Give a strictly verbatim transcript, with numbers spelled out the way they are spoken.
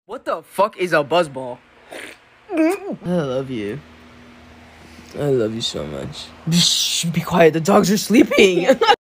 What the fuck is a buzzball? I love you. I love you so much. Shh, be quiet, the dogs are sleeping.